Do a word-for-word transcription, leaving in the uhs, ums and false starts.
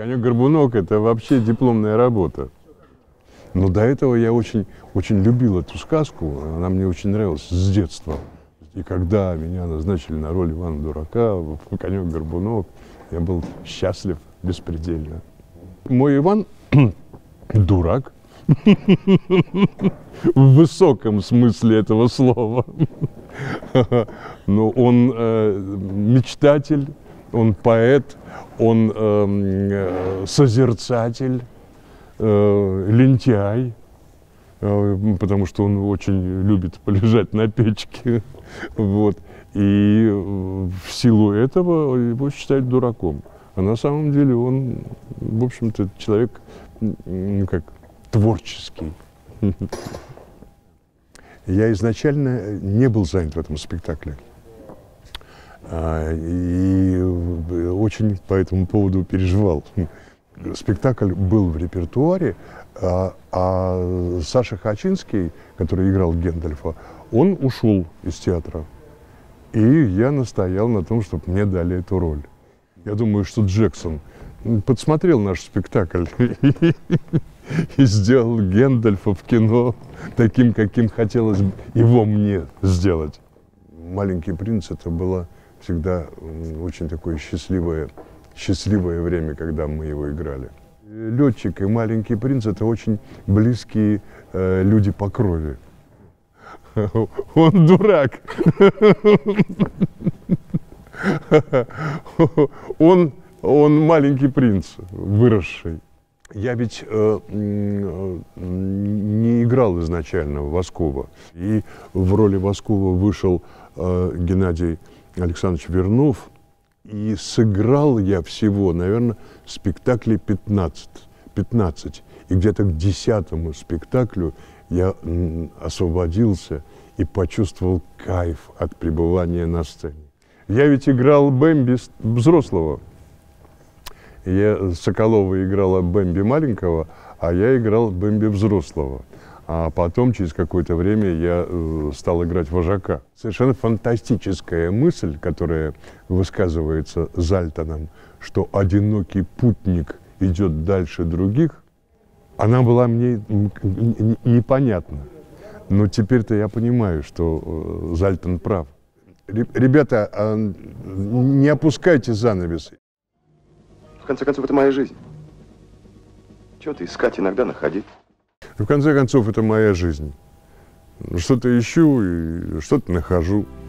«Конек-горбунок» — это вообще дипломная работа. Но до этого я очень, очень любил эту сказку, она мне очень нравилась с детства. И когда меня назначили на роль Ивана Дурака в «Конек-горбунок», я был счастлив беспредельно. Мой Иван дурак в высоком смысле этого слова. Но он э, мечтатель, он поэт, он э, созерцатель, э, лентяй, э, потому что он очень любит полежать на печке. Вот. И в силу этого его считают дураком. А на самом деле он, в общем-то, человек, ну, как, творческий. Я изначально не был занят в этом спектакле. И очень по этому поводу переживал. Спектакль был в репертуаре, а, а Саша Хачинский, который играл Гэндальфа, он ушел из театра. И я настоял на том, чтобы мне дали эту роль. Я думаю, что Джексон подсмотрел наш спектакль и сделал Гэндальфа в кино таким, каким хотелось его мне сделать. «Маленький принц» — это было всегда очень такое счастливое, счастливое время, когда мы его играли. Летчик и «Маленький принц» — это очень близкие э, люди по крови. Он дурак. Он, он маленький принц, выросший. Я ведь э, не играл изначально в Воскова. И в роли Воскова вышел э, Геннадий Александрович Вернов. И сыграл я всего, наверное, спектаклей пятнадцать. пятнадцать. И где-то к десятому спектаклю я освободился и почувствовал кайф от пребывания на сцене. Я ведь играл Бэмби взрослого. Я, Соколова играла Бэмби маленького, а я играл Бэмби взрослого. А потом, через какое-то время, я э, стал играть вожака. Совершенно фантастическая мысль, которая высказывается Зальтоном, что одинокий путник идет дальше других, она была мне непонятна. Но теперь-то я понимаю, что э, Зальтон прав. Ребята, а не опускайте занавесы. В конце концов, это моя жизнь. Чего-то искать, иногда находить. В конце концов, это моя жизнь. Что-то ищу и что-то нахожу.